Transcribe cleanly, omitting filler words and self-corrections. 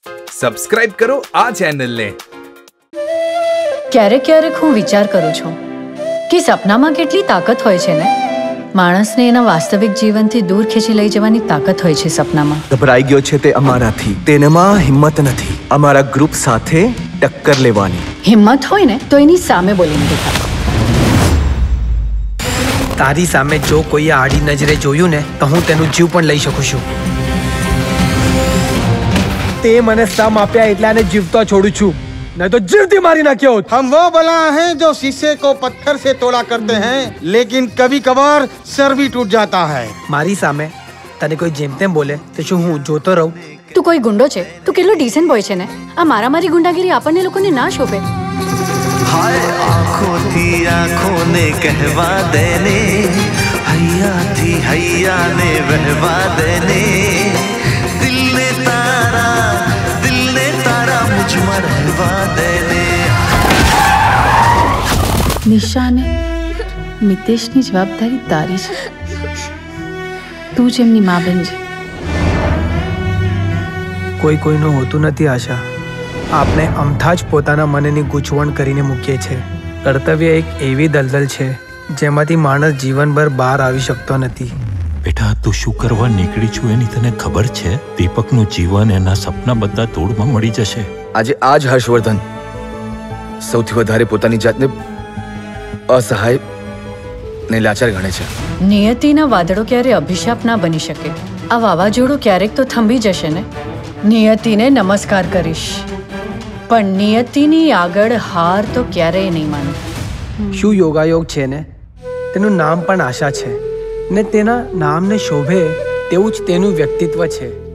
Subscribe કરો આ ચેનલને। ક્યારેક ક્યારેક હું વિચાર કરું છું કે સપનામાં કેટલી તાકાત હોય છે ને। માણસને એના વાસ્તવિક જીવનથી દૂર ખેંચી લઈ જવાની તાકાત હોય છે સપનામાં। ગભરાઈ ગયો છે તે અમારાથી, તેનામાં હિંમત નથી અમારા ગ્રુપ સાથે ટક્કર લેવાની। હિંમત હોય ને તો એની સામે બોલીને દેખાડો। તારી સામે જો કોઈએ આડી નજરે જોયું ને તો હું તેનું જીવ પણ લઈ શકું છું। તે મને સમ આપ્યા એટલે આને જીવતો છોડું છું, नहीं तो जीवती मारी ना क्यों। हम वो बला हैं जो शीशे को पत्थर से तोड़ा करते हैं, लेकिन कभी कभार सर भी टूट जाता है। मारी सामे तने कोई जेम तेम बोले तो શું હું જોતો રહું? તું કોઈ ગુંડો છે? તું કેટલો ડીસન્ટ બોય છે ને। આ મારામારી ગુંડાગીરી આપણને લોકોને ના શોભે। हाय आँखों थी आँखों ने कहवा देने, हैया थी हैया ने बहवा देने, दिल ने तारा मुझ में रहवा देने। નિશાને મિતેશની જવાબદારી તારી છે। તું જ એમની મા બનજે। કોઈ કોઈનું હોતું નથી આશા। આપણે અમથા જ પોતાના મનની ગૂંચવણ કરીને મૂકીએ છીએ। કર્તવ્ય એક એવી દલદલ છે જેમાંથી માણસ જીવનભર બહાર આવી શકતો નથી। બેટા, તું શું કરવા નીકળી છું એની તને ખબર છે? દીપકનું જીવન એના સપના બધા ધૂળમાં મળી જશે। આજે આ જ હર્ષવર્ધન સૌથી વધારે પોતાની જાતને અસહાય ને લાચાર ગણે છે। નિયતિના વાદળો ક્યારે અભિશાપ ના બની શકે। આ વાવાઝોડું ક્યારેક તો થંભી જશે ને। નિયતિને નમસ્કાર કરીશ, પણ નિયતિની આગળ હાર તો ક્યારેય નહીં માનું। શું યોગાયોગ છે ને, તેનું નામ પણ આશા છે ને તેના નામને શોભે તેવું જ તેનું વ્યક્તિત્વ છે।